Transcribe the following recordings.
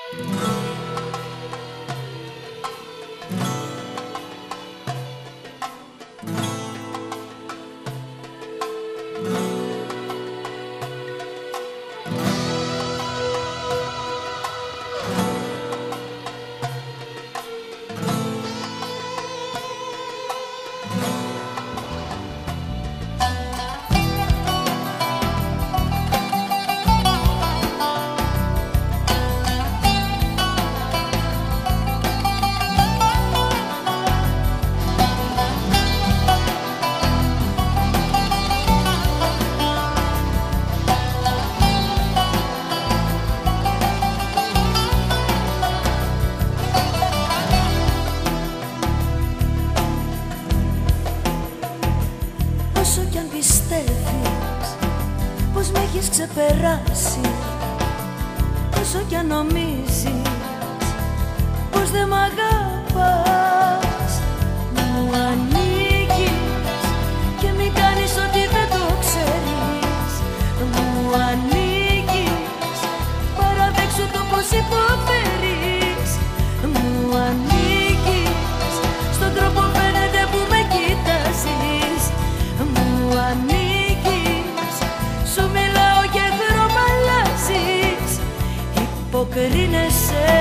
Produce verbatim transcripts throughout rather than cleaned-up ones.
Όσο κι αν πιστεύεις πως με έχεις ξεπεράσει, όσο κι αν νομίζεις πως δεν μ' αγαπάς, μου ανήκεις και μην κάνεις ότι δεν το ξέρεις. Μου ανήκεις, παραδέξου το πως υποφέρεις. Μου ανήκεις, στον τρόπο φαίνεται που με κοιτάζεις. Μου ανήκεις, σου μιλάω και χρώμα αλλάζεις. Υποκρίνεσαι,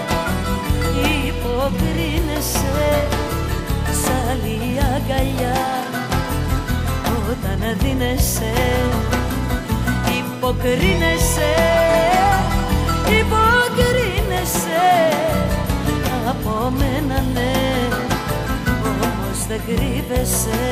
υποκρίνεσαι σ' άλλη αγκαλιά όταν δίνεσαι. Υποκρίνεσαι, υποκρίνεσαι από μένα, ναι, όμως δεν κρύβεσαι.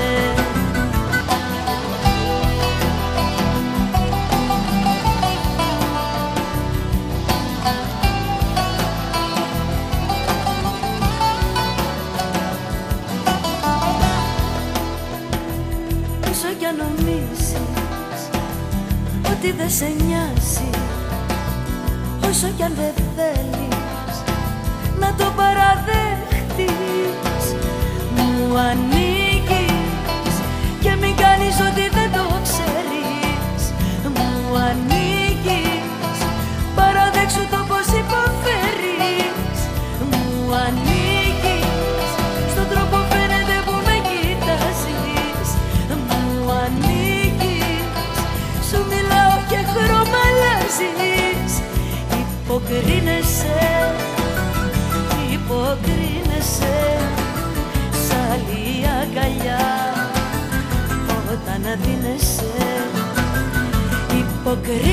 Όσο κι αν νομίζεις ότι δεν σε νοιάζει, όσο κι αν δεν θέλεις να το παραδέχτεις, μου ανήκεις και μην κάνεις ότι δεν το ξέρεις. Μου ανήκεις, παραδέξου το πως υποφέρεις. Μου ανήκεις, στον τρόπο φαίνεται που με κοιτάζεις. Μου ανήκεις, σου μιλάω και χρώμα αλλάζεις. Υποκρίνεσαι, υποκρίνεσαι σ' άλλη αγκαλιά όταν δίνεσαι. Υποκρίνεσαι,